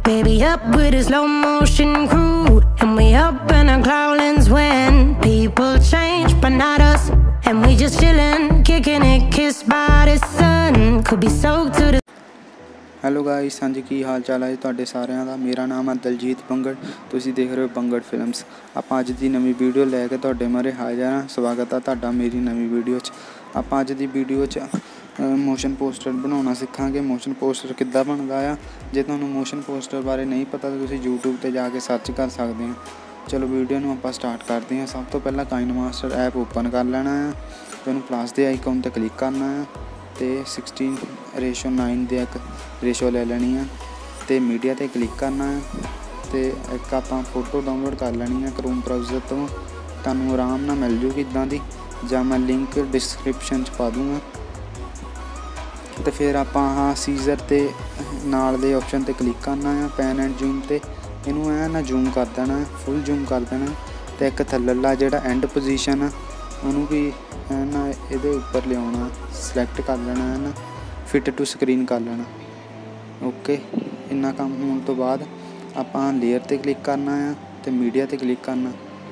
Baby up with a slow motion crew, and we up in our clouds when people change, but not us. And we just chillin', kicking it, kissed by the sun. Could be soaked to the hello guys, ਹਾਂਜੀ ਕੀ ਹਾਲ ਚਾਲ ਹੈ ਤੁਹਾਡੇ ਸਾਰਿਆਂ ਦਾ। ਮੇਰਾ ਨਾਮ ਹੈ ਦਲਜੀਤ ਬੰਗੜ, ਤੁਸੀਂ ਦੇਖ ਰਹੇ ਹੋ ਬੰਗੜ ਫਿਲਮਸ। ਆਪਾਂ ਅੱਜ ਦੀ ਨਵੀਂ ਵੀਡੀਓ ਲੈ ਕੇ ਤੁਹਾਡੇ ਮੂਹਰੇ ਹਾਜ਼ਰ ਹਾਂ। ਸਵਾਗਤ ਹੈ ਤੁਹਾਡਾ ਮੇਰੀ ਨਵੀਂ ਵੀਡੀਓ 'ਚ। ਆਪਾਂ ਅੱਜ ਦੀ ਵੀਡੀਓ 'ਚ ਮੋਸ਼ਨ ਪੋਸਟਰ ਬਣਾਉਣਾ ਸਿੱਖਾਂਗੇ। ਮੋਸ਼ਨ ਪੋਸਟਰ ਕਿੱਦਾਂ ਬਣਦਾ ਆ। ਜੇ ਤੁਹਾਨੂੰ ਮੋਸ਼ਨ ਪੋਸਟਰ ਬਾਰੇ ਨਹੀਂ ਪਤਾ ਤਾਂ ਤੁਸੀਂ YouTube 'ਤੇ ਜਾ ਕੇ ਸਰਚ ਕਰ ਸਕਦੇ ਹੋ। ਚਲੋ ਵੀਡੀਓ ਨੂੰ ਆਪਾਂ ਸਟਾਰਟ ਕਰਦੇ ਹਾਂ। ਸਭ ਤੋਂ ਪਹਿਲਾਂ ਕਾਈਨਮਾਸਟਰ ਐਪ ਓਪਨ ਕਰ ਲੈਣਾ ਆ ਅਤੇ ਉਹਨੂੰ ਪਲੱਸ ਦੇ ਆਈਕਨ 'ਤੇ ਕਲਿੱਕ ਕਰਨਾ ਆ ਅਤੇ 16:9 ਦੀ ਇੱਕ ਰੇਸ਼ੋ ਲੈ ਲੈਣੀ ਆ ਅਤੇ ਮੀਡੀਆ 'ਤੇ ਕਲਿੱਕ ਕਰਨਾ ਹੈ ਅਤੇ ਇੱਕ ਆਪਾਂ ਫੋਟੋ ਡਾਊਨਲੋਡ ਕਰ ਲੈਣੀ ਆ ਕਰੋਮ ਬਰਾਊਜ਼ਰ ਤੋਂ। ਤੁਹਾਨੂੰ ਆਰਾਮ ਨਾਲ ਮਿਲ ਜੂਗੀ ਇੱਦਾਂ ਦੀ, ਜਾਂ ਮੈਂ ਲਿੰਕ ਡਿਸਕ੍ਰਿਪਸ਼ਨ 'ਚ ਪਾ ਦੂੰਗਾ। ਅਤੇ ਫਿਰ ਆਪਾਂ ਆਹ ਸੀਜ਼ਰ 'ਤੇ ਨਾਲ ਦੇ ਆਪਸ਼ਨ 'ਤੇ ਕਲਿੱਕ ਕਰਨਾ ਆ, ਪੈਨ ਐਂਡ ਜ਼ੂਮ 'ਤੇ। ਇਹਨੂੰ ਐਂ ਨਾ ਜ਼ੂਮ ਕਰ ਦੇਣਾ, ਫੁੱਲ ਜ਼ੂਮ ਕਰ ਦੇਣਾ। ਅਤੇ ਇੱਕ ਥੱਲੜਾ ਜਿਹੜਾ ਐਂਡ ਪੋਜੀਸ਼ਨ ਆ ਉਹਨੂੰ ਵੀ ਨਾ ਇਹਦੇ ਉੱਪਰ ਲਿਆਉਣਾ, ਸਿਲੈਕਟ ਕਰ ਲੈਣਾ ਹੈ ਨਾ, ਫਿੱਟ ਟੂ ਸਕਰੀਨ ਕਰ ਲੈਣਾ। ਓਕੇ, ਇੰਨਾ ਕੰਮ ਹੋਣ ਤੋਂ ਬਾਅਦ ਆਪਾਂ ਲੇਅਰ 'ਤੇ ਕਲਿੱਕ ਕਰਨਾ ਆ ਅਤੇ ਮੀਡੀਆ 'ਤੇ ਕਲਿੱਕ ਕਰਨਾ।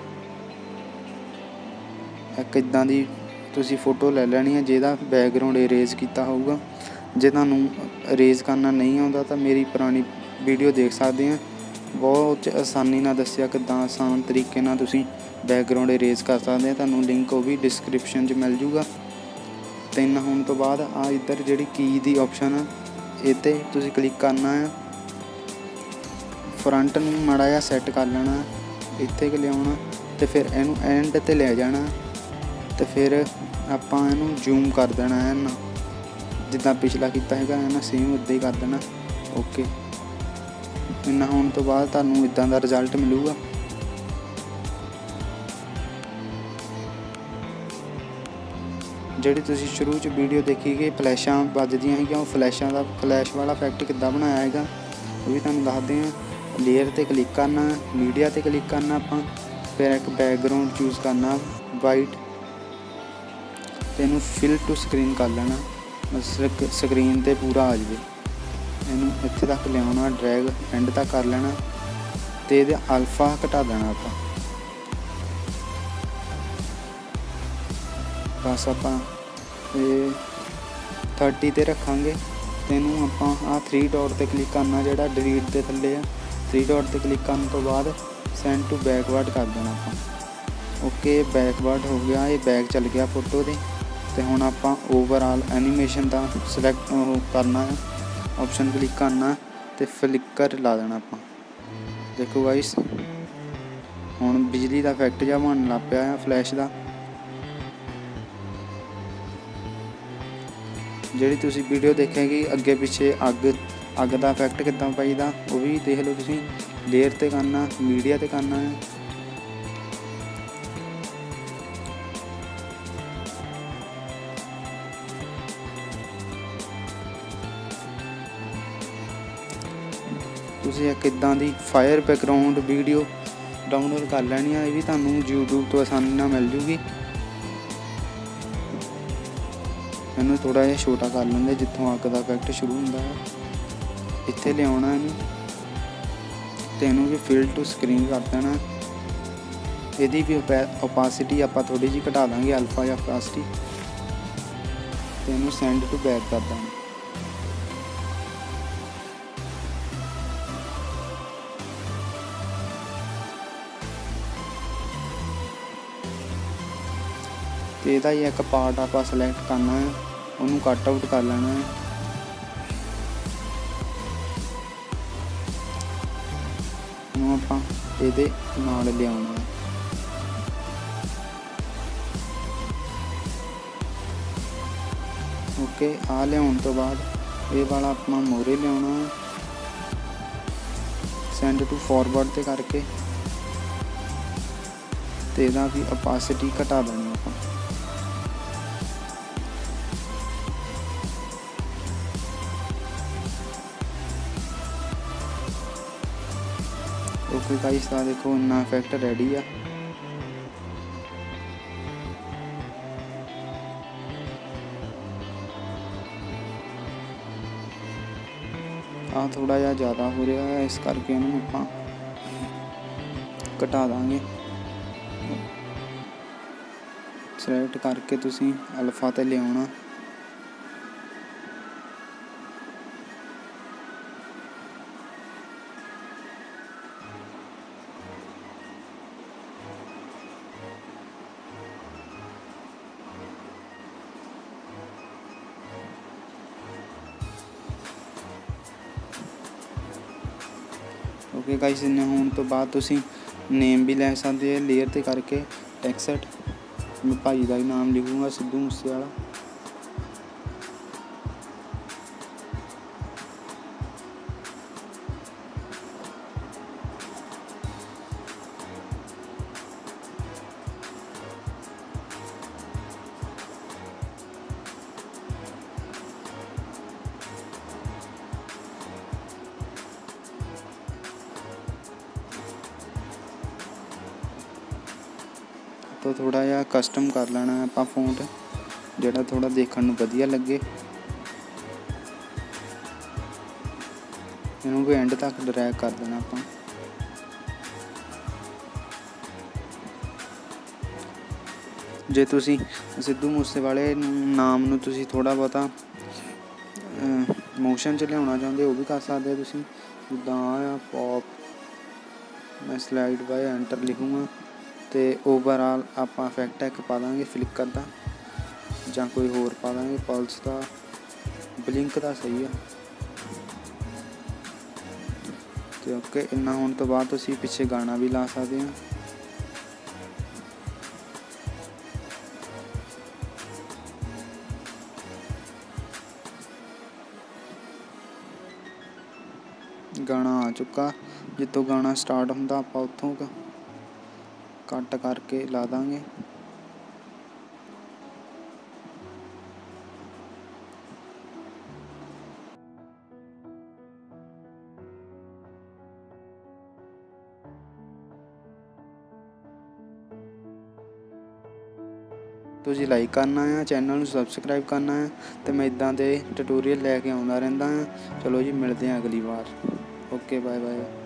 ਇੱਕ ਇੱਦਾਂ ਦੀ ਤੁਸੀਂ ਫੋਟੋ ਲੈ ਲੈਣੀ ਹੈ ਜਿਹਦਾ ਬੈਕਗਰਾਊਂਡ ਇਰੇਜ਼ ਕੀਤਾ ਹੋਊਗਾ। ਜੇ ਤੁਹਾਨੂੰ ਇਰੇਜ਼ ਕਰਨਾ ਨਹੀਂ ਆਉਂਦਾ ਤਾਂ ਮੇਰੀ ਪੁਰਾਣੀ ਵੀਡੀਓ ਦੇਖ ਸਕਦੇ ਹਾਂ, ਬਹੁਤ ਆਸਾਨੀ ਨਾਲ ਦੱਸਿਆ ਕਿੱਦਾਂ ਆਸਾਨ ਤਰੀਕੇ ਨਾਲ ਤੁਸੀਂ ਬੈਕਗਰਾਊਂਡ ਇਰੇਜ਼ ਕਰ ਸਕਦੇ ਹਾਂ। ਤੁਹਾਨੂੰ ਲਿੰਕ ਉਹ ਵੀ ਡਿਸਕ੍ਰਿਪਸ਼ਨ 'ਚ ਮਿਲ ਜੂਗਾ। ਅਤੇ ਇੰਨਾ ਹੋਣ ਤੋਂ ਬਾਅਦ ਆ ਇੱਧਰ ਜਿਹੜੀ ਕੀ ਦੀ ਆਪਸ਼ਨ ਆ ਇਹ 'ਤੇ ਤੁਸੀਂ ਕਲਿੱਕ ਕਰਨਾ ਆ। ਫਰੰਟ ਨੂੰ ਮਾੜਾ ਜਿਹਾ ਸੈੱਟ ਕਰ ਲੈਣਾ, ਇੱਥੇ ਕਿ ਲਿਆਉਣਾ ਅਤੇ ਫਿਰ ਇਹਨੂੰ ਐਂਡ 'ਤੇ ਲੈ ਜਾਣਾ ਅਤੇ ਫਿਰ ਆਪਾਂ ਇਹਨੂੰ ਜ਼ੂਮ ਕਰ ਦੇਣਾ ਹੈ ਨਾ, ਜਿੱਦਾਂ ਪਿਛਲਾ ਕੀਤਾ ਹੈਗਾ ਹੈ ਨਾ, ਸੇਮ ਉੱਦਾਂ ਹੀ ਕਰ ਦੇਣਾ। ਓਕੇ, ਇੰਨਾ ਹੋਣ ਤੋਂ ਬਾਅਦ ਤੁਹਾਨੂੰ ਇੱਦਾਂ ਦਾ ਰਿਜ਼ਲਟ ਮਿਲੂਗਾ। ਜਿਹੜੀ ਤੁਸੀਂ ਸ਼ੁਰੂ 'ਚ ਵੀਡੀਓ ਦੇਖੀ ਕਿ ਫਲੈਸ਼ਾਂ ਵੱਜਦੀਆਂ ਸੀਗੀਆਂ, ਉਹ ਫਲੈਸ਼ ਵਾਲਾ ਇਫੈਕਟ ਕਿੱਦਾਂ ਬਣਾਇਆ ਹੈਗਾ ਉਹ ਵੀ ਤੁਹਾਨੂੰ ਦੱਸਦੇ ਹਾਂ। ਲੇਅਰ 'ਤੇ ਕਲਿੱਕ ਕਰਨਾ, ਮੀਡੀਆ 'ਤੇ ਕਲਿੱਕ ਕਰਨਾ ਆਪਾਂ, ਫਿਰ ਇੱਕ ਬੈਕਗਰਾਊਂਡ ਚੂਜ਼ ਕਰਨਾ ਵਾਈਟ ਅਤੇ ਇਹਨੂੰ ਫਿਲ ਟੂ ਸਕਰੀਨ ਕਰ ਲੈਣਾ, ਸਕਰੀਨ 'ਤੇ ਪੂਰਾ ਆ ਜਾਵੇ। ਇਹਨੂੰ ਇੱਥੇ ਤੱਕ ਲਿਆਉਣਾ, ਡਰੈਗ ਐਂਡ ਤੱਕ ਕਰ ਲੈਣਾ ਅਤੇ ਇਹਦਾ ਅਲਫਾ ਘਟਾ ਦੇਣਾ ਆਪਾਂ। ਬਸ ਆਪਾਂ ਇਹ 30 'ਤੇ ਰੱਖਾਂਗੇ ਅਤੇ ਇਹਨੂੰ ਆਪਾਂ ਆਹ 3 ਡਾਟ 'ਤੇ ਕਲਿੱਕ ਕਰਨਾ, ਜਿਹੜਾ ਡਿਲੀਟ ਦੇ ਥੱਲੇ ਆ। 3 ਡਾਟ 'ਤੇ ਕਲਿੱਕ ਕਰਨ ਤੋਂ ਬਾਅਦ ਸੈਂਡ ਟੂ ਬੈਕਵਰਡ ਕਰ ਦੇਣਾ ਆਪਾਂ। ਓਕੇ, ਬੈਕਵਰਡ ਹੋ ਗਿਆ, ਇਹ ਬੈਕ ਚੱਲ ਗਿਆ ਫੋਟੋ ਦੇ। ਅਤੇ ਹੁਣ ਆਪਾਂ ਓਵਰਆਲ ਐਨੀਮੇਸ਼ਨ ਦਾ ਸਿਲੈਕਟ ਕਰਨਾ ਹੈ, ਆਪਸ਼ਨ ਕਲਿੱਕ ਕਰਨਾ ਅਤੇ ਫਲਿੱਕਰ ਲਾ ਦੇਣਾ ਆਪਾਂ। ਦੇਖੋ ਗਾਇਸ, ਹੁਣ ਬਿਜਲੀ ਦਾ ਇਫੈਕਟ ਜਿਹਾ ਬਣਨ ਲੱਗ ਪਿਆ ਆ ਫਲੈਸ਼ ਦਾ। ਜਿਹੜੀ ਤੁਸੀਂ ਵੀਡੀਓ ਦੇਖੇਗੀ ਅੱਗੇ ਪਿੱਛੇ ਅੱਗ ਦਾ ਇਫੈਕਟ ਕਿੱਦਾਂ ਪਾਈਦਾ ਉਹ ਵੀ ਦੇਖ ਲਓ ਤੁਸੀਂ। ਲੇਅਰ 'ਤੇ ਕਰਨਾ, ਮੀਡੀਆ 'ਤੇ ਕਰਨਾ ਹੈ। ਤੁਸੀਂ ਇੱਕ ਇੱਦਾਂ ਦੀ ਫਾਇਰ ਬੈਕਗਰਾਊਂਡ ਵੀਡੀਓ ਡਾਊਨਲੋਡ ਕਰ ਲੈਣੀ ਆ, ਇਹ ਵੀ ਤੁਹਾਨੂੰ YouTube ਤੋਂ ਆਸਾਨੀ ਨਾਲ ਮਿਲ ਜੂਗੀ। ਇਹਨੂੰ ਥੋੜ੍ਹਾ ਜਿਹਾ ਛੋਟਾ ਕਰ ਲੈਂਦੇ ਜਿੱਥੋਂ ਅੱਗ ਦਾ ਇਫੈਕਟ ਸ਼ੁਰੂ ਹੁੰਦਾ ਹੈ। ਇੱਥੇ ਲਿਆਉਣਾ ਇਹਨੂੰ ਅਤੇ ਇਹਨੂੰ ਵੀ ਫਿਲ ਟੂ ਸਕਰੀਨ ਕਰ ਦੇਣਾ। ਇਹਦੀ ਵੀ ਓਪਾਸਿਟੀ ਆਪਾਂ ਥੋੜ੍ਹੀ ਜਿਹੀ ਘਟਾ ਦਾਂਗੇ, ਅਲਫਾ ਜਾਂ ਓਪਾਸਿਟੀ, ਅਤੇ ਇਹਨੂੰ ਸੈਂਡ ਟੂ ਬੈਕ ਕਰ ਦਾਂਗੇ। ਅਤੇ ਇਹਦਾ ਹੀ ਇੱਕ ਪਾਰਟ ਆਪਾਂ ਸਿਲੈਕਟ ਕਰਨਾ ਹੈ, ਉਹਨੂੰ ਕੱਟ ਆਊਟ ਕਰ ਲੈਣਾ ਹੈ। ਉਹਨੂੰ ਆਪਾਂ ਇਹਦੇ ਨਾਲ ਲਿਆਉਣਾ ਹੈ। ਓਕੇ, ਆਹ ਲਿਆਉਣ ਤੋਂ ਬਾਅਦ ਇਹ ਵਾਲਾ ਆਪਾਂ ਮੋਰੇ ਲਿਆਉਣਾ ਹੈ, ਸੈਂਡ ਟੂ ਫਾਰਵਰਡ 'ਤੇ ਕਰਕੇ ਅਤੇ ਇਹਦਾ ਵੀ ਓਪਾਸਿਟੀ ਘਟਾ ਦੇਣੀ ਆਪਾਂ। ਓਕੇ ਗਾਇਸ, ਤਾਂ ਦੇਖੋ ਇੰਨਾ ਇਫੈਕਟ ਰੈਡੀ ਆ। ਆ ਥੋੜਾ ਜਿਹਾ ਜ਼ਿਆਦਾ ਹੋ ਰਿਹਾ ਹੈ, ਇਸ ਕਰਕੇ ਇਹਨੂੰ ਆਪਾਂ ਘਟਾ ਦਾਂਗੇ। ਸਿਲੈਕਟ ਕਰਕੇ ਤੁਸੀਂ ਅਲਫਾ ਤੇ ਲਿਆਉਣਾ। ਓਕੇ ਗਾਈਸ, ਇੰਨੇ ਹੋਣ ਤੋਂ ਬਾਅਦ ਤੁਸੀਂ ਨੇਮ ਵੀ ਲੈ ਸਕਦੇ ਹੋ। ਲੇਅਰ ਤੇ ਕਰਕੇ ਟੈਕਸਟ, ਮੈਂ ਭਾਈ ਦਾ ਹੀ ਨਾਮ ਲਿਖੂੰਗਾ, ਸਿੱਧੂ ਮੂਸੇਵਾਲਾ। तो थोड़ा जिहा कस्टम कर लेना है ਆਪਾਂ ਫੌਂਟ, ਜਿਹੜਾ ਥੋੜਾ ਦੇਖਣ ਨੂੰ ਵਧੀਆ ਲੱਗੇ। ਇਹਨੂੰ ਵੀ ਐਂਡ ਤੱਕ ਡਰੈਗ ਕਰ ਦੇਣਾ ਆਪਾਂ। ਜੇ ਤੁਸੀਂ ਸਿੱਧੂ ਮੂਸੇਵਾਲੇ ਨਾਮ ਨੂੰ ਤੁਸੀਂ ਥੋੜਾ ਬਹੁਤਾ ਮੋਸ਼ਨ 'ਚ ਲਿਆਉਣਾ ਚਾਹੁੰਦੇ ਉਹ ਵੀ ਕਰ ਸਕਦੇ ਤੁਸੀਂ। ਜਿੱਦਾਂ ਆ ਪੌਪ, ਮੈਂ ਸਲਾਈਡ ਬਾਏ ਐਂਟਰ ਲਿਖੂੰਗਾ ਤੇ ਓਵਰਆਲ ਆਪਾਂ ਇਫੈਕਟ ਇੱਕ ਪਾ ਦਾਂਗੇ ਫਲਿੱਕਰ ਦਾ, ਜਾਂ ਕੋਈ ਹੋਰ ਪਾ ਦਾਂਗੇ, ਪਲਸ ਦਾ, ਬਲਿੰਕ ਦਾ ਸਹੀ ਆ। ਤੇ ਓਕੇ, ਇੰਨਾ ਹੋਣ ਤੋਂ ਬਾਅਦ ਤੁਸੀਂ ਪਿੱਛੇ ਗਾਣਾ ਵੀ ਲਾ ਸਕਦੇ ਹੋ। ਗਾਣਾ ਆ ਚੁੱਕਾ, ਜਿੱਥੋਂ ਗਾਣਾ ਸਟਾਰਟ ਹੁੰਦਾ ਆਪਾਂ ਉੱਥੋਂ ਕੱਟ ਕਰਕੇ ਲਾ ਦਾਂਗੇ। ਤੁਸੀਂ ਲਾਈਕ ਕਰਨਾ ਹੈ, ਚੈਨਲ ਨੂੰ ਸਬਸਕ੍ਰਾਈਬ ਕਰਨਾ ਹੈ, ਤੇ ਮੈਂ ਇੱਦਾਂ ਦੇ ਟਿਊਟੋਰੀਅਲ ਲੈ ਕੇ ਆਉਂਦਾ ਰਹਿੰਦਾ ਹਾਂ। ਚਲੋ ਜੀ, ਮਿਲਦੇ ਹਾਂ ਅਗਲੀ ਵਾਰ। Okay, bye bye.